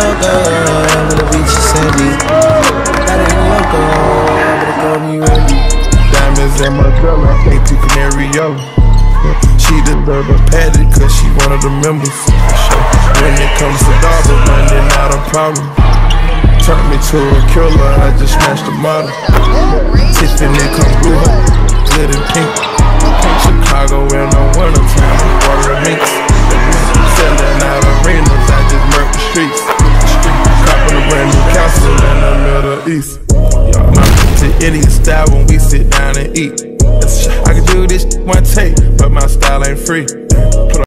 so good, with the beach is sandy. Got it in loco, better go me ready. Diamonds in my girl, I ain't too canary yellow. She deserve a patty cause she one of the members. When it comes to double, money not a problem. Turn me to a killer, I just smashed the model. Tiffany come blue, glitter pink. Chicago in the wintertime, water mix. Selling out arenas, I just murk the streets. Copping a brand new castle in the Middle East. My idiot style when we sit down and eat. I can do this one take, but my style ain't free.